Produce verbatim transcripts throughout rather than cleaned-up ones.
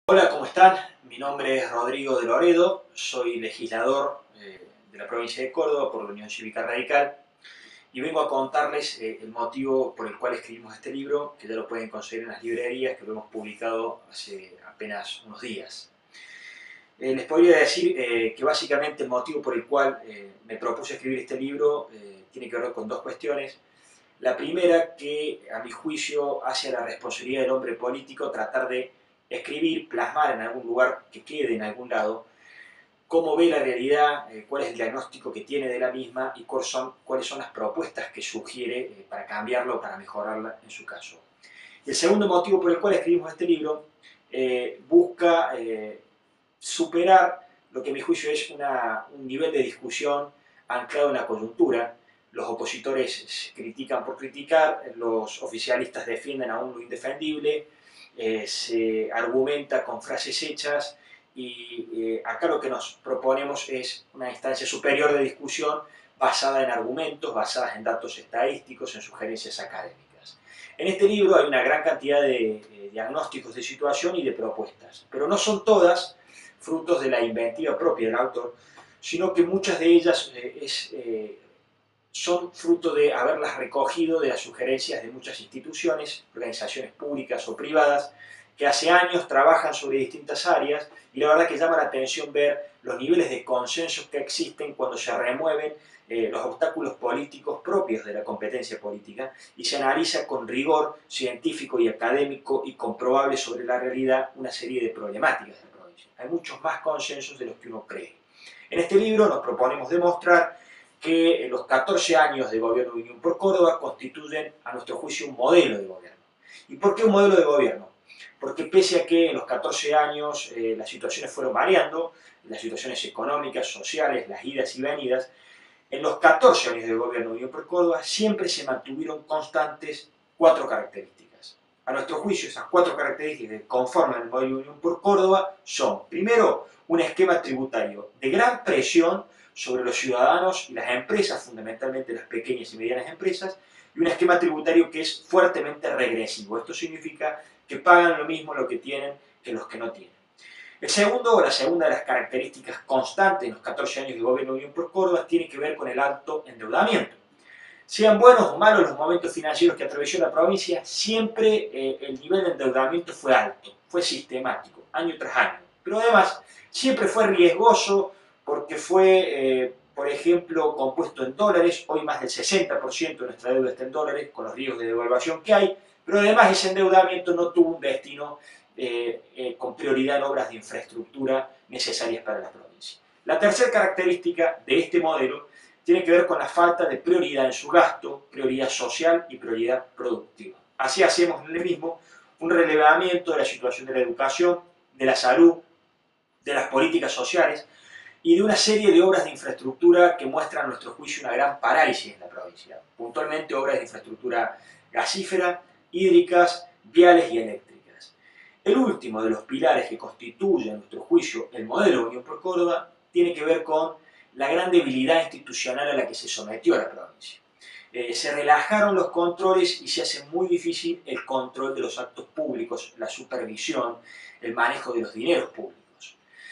Hola, ¿cómo están? Mi nombre es Rodrigo de Loredo, soy legislador eh, de la provincia de Córdoba por la Unión Cívica Radical y vengo a contarles eh, el motivo por el cual escribimos este libro, que ya lo pueden conseguir en las librerías, que lo hemos publicado hace apenas unos días. Eh, les podría decir eh, que básicamente el motivo por el cual eh, me propuse escribir este libro eh, tiene que ver con dos cuestiones. La primera, que a mi juicio hace a la responsabilidad del hombre político tratar de escribir, plasmar en algún lugar, que quede en algún lado, cómo ve la realidad, eh, cuál es el diagnóstico que tiene de la misma y cuáles son, cuáles son las propuestas que sugiere eh, para cambiarla o para mejorarla en su caso. El segundo motivo por el cual escribimos este libro eh, busca eh, superar lo que a mi juicio es una, un nivel de discusión anclado en la coyuntura. Los opositores critican por criticar, los oficialistas defienden aún lo indefendible, eh, se argumenta con frases hechas y eh, acá lo que nos proponemos es una instancia superior de discusión basada en argumentos, basada en datos estadísticos, en sugerencias académicas. En este libro hay una gran cantidad de eh, diagnósticos de situación y de propuestas, pero no son todas frutos de la inventiva propia del autor, sino que muchas de ellas eh, es, eh, son fruto de haberlas recogido de las sugerencias de muchas instituciones, organizaciones públicas o privadas, que hace años trabajan sobre distintas áreas y la verdad que llama la atención ver los niveles de consenso que existen cuando se remueven eh, los obstáculos políticos propios de la competencia política y se analiza con rigor científico y académico y comprobable sobre la realidad una serie de problemáticas de la provincia. Hay muchos más consensos de los que uno cree. En este libro nos proponemos demostrar que los catorce años de gobierno de Unión por Córdoba constituyen, a nuestro juicio, un modelo de gobierno. ¿Y por qué un modelo de gobierno? Porque pese a que en los catorce años eh, las situaciones fueron variando, las situaciones económicas, sociales, las idas y venidas, en los catorce años de gobierno de Unión por Córdoba siempre se mantuvieron constantes cuatro características. A nuestro juicio, esas cuatro características que conforman el modelo de Unión por Córdoba son, primero, un esquema tributario de gran presión sobre los ciudadanos y las empresas, fundamentalmente las pequeñas y medianas empresas, y un esquema tributario que es fuertemente regresivo. Esto significa que pagan lo mismo lo que tienen que los que no tienen. El segundo, o la segunda de las características constantes en los catorce años de gobierno de Unión por Córdoba tiene que ver con el alto endeudamiento. Sean buenos o malos los momentos financieros que atravesó la provincia, siempre eh, el nivel de endeudamiento fue alto, fue sistemático, año tras año. Pero además, siempre fue riesgoso porque fue, eh, por ejemplo, compuesto en dólares. Hoy más del sesenta por ciento de nuestra deuda está en dólares, con los riesgos de devaluación que hay, pero además ese endeudamiento no tuvo un destino eh, eh, con prioridad en obras de infraestructura necesarias para la provincia. La tercera característica de este modelo tiene que ver con la falta de prioridad en su gasto, prioridad social y prioridad productiva. Así hacemos en el mismo un relevamiento de la situación de la educación, de la salud, de las políticas sociales y de una serie de obras de infraestructura que muestran a nuestro juicio una gran parálisis en la provincia. Puntualmente obras de infraestructura gasífera, hídricas, viales y eléctricas. El último de los pilares que constituye a nuestro juicio el modelo de Unión por Córdoba tiene que ver con la gran debilidad institucional a la que se sometió a la provincia. Eh, se relajaron los controles y se hace muy difícil el control de los actos públicos, la supervisión, el manejo de los dineros públicos.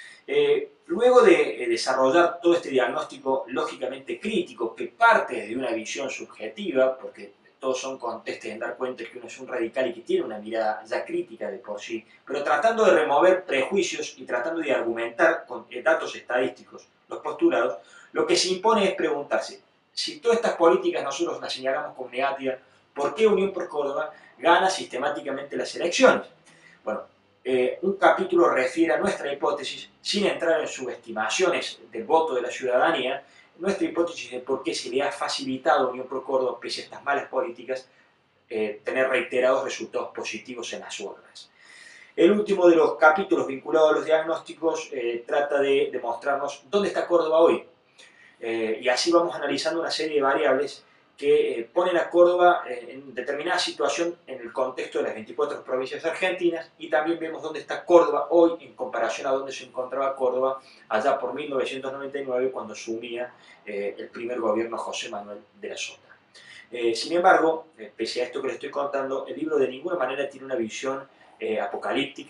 Eh, luego de eh, desarrollar todo este diagnóstico lógicamente crítico, que parte de una visión subjetiva, porque todos son contestes en dar cuenta que uno es un radical y que tiene una mirada ya crítica de por sí, pero tratando de remover prejuicios y tratando de argumentar con datos estadísticos los postulados, lo que se impone es preguntarse, si todas estas políticas nosotros las señalamos como negativas, ¿por qué Unión por Córdoba gana sistemáticamente las elecciones? Bueno, eh, un capítulo refiere a nuestra hipótesis, sin entrar en subestimaciones del voto de la ciudadanía, nuestra hipótesis de por qué se le ha facilitado a Unión por Córdoba, pese a estas malas políticas, eh, tener reiterados resultados positivos en las urnas. El último de los capítulos vinculados a los diagnósticos eh, trata de demostrarnos dónde está Córdoba hoy. Eh, y así vamos analizando una serie de variables que eh, ponen a Córdoba eh, en determinada situación en el contexto de las veinticuatro provincias argentinas, y también vemos dónde está Córdoba hoy en comparación a dónde se encontraba Córdoba allá por mil novecientos noventa y nueve, cuando asumía eh, el primer gobierno José Manuel de la Sota. Eh, sin embargo, eh, pese a esto que les estoy contando, el libro de ninguna manera tiene una visión eh, apocalíptica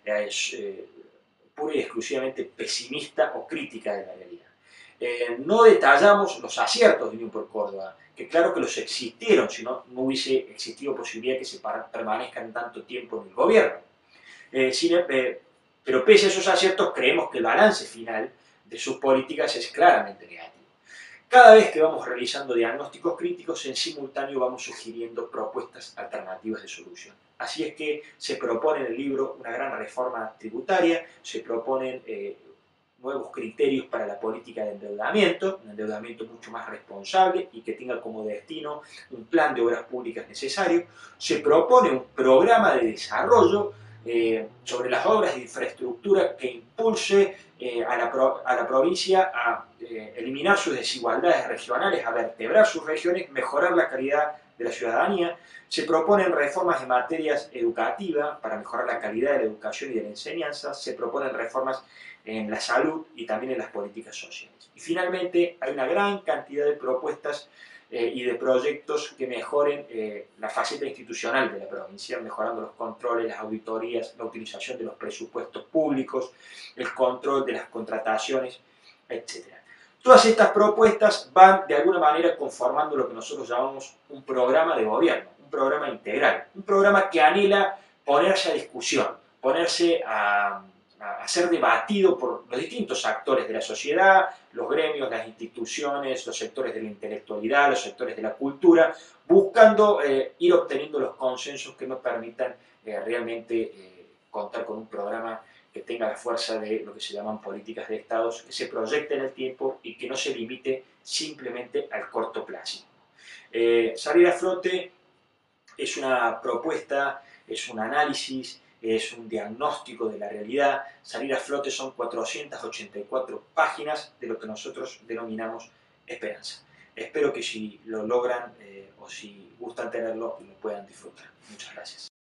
es eh, pura y exclusivamente pesimista o crítica de la realidad. Eh, no detallamos los aciertos de Unión por Córdoba, que claro que los existieron, si no, no hubiese existido posibilidad que se permanezcan tanto tiempo en el gobierno. Eh, sin, eh, pero pese a esos aciertos, creemos que el balance final de sus políticas es claramente negativo. Cada vez que vamos realizando diagnósticos críticos, en simultáneo vamos sugiriendo propuestas alternativas de solución. Así es que se propone en el libro una gran reforma tributaria, se proponen eh, nuevos criterios para la política de endeudamiento, un endeudamiento mucho más responsable y que tenga como destino un plan de obras públicas necesario. Se propone un programa de desarrollo eh, sobre las obras de infraestructura que impulse eh, a, la pro, a la provincia a eh, eliminar sus desigualdades regionales, a vertebrar sus regiones, mejorar la calidad de la ciudadanía. Se proponen reformas en materias educativas para mejorar la calidad de la educación y de la enseñanza. Se proponen reformas en la salud y también en las políticas sociales. Y finalmente hay una gran cantidad de propuestas eh, y de proyectos que mejoren eh, la faceta institucional de la provincia, mejorando los controles, las auditorías, la utilización de los presupuestos públicos, el control de las contrataciones, etcétera. Todas estas propuestas van de alguna manera conformando lo que nosotros llamamos un programa de gobierno, un programa integral, un programa que anhela ponerse a discusión, ponerse a a ser debatido por los distintos actores de la sociedad, los gremios, las instituciones, los sectores de la intelectualidad, los sectores de la cultura, buscando eh, ir obteniendo los consensos que nos permitan eh, realmente eh, contar con un programa que tenga la fuerza de lo que se llaman políticas de Estados, que se proyecte en el tiempo y que no se limite simplemente al corto plazo. Eh, salir a flote es una propuesta, es un análisis, es un diagnóstico de la realidad. Salir a flote son cuatrocientas ochenta y cuatro páginas de lo que nosotros denominamos esperanza. Espero que si lo logran eh, o si gustan tenerlo, lo puedan disfrutar. Muchas gracias.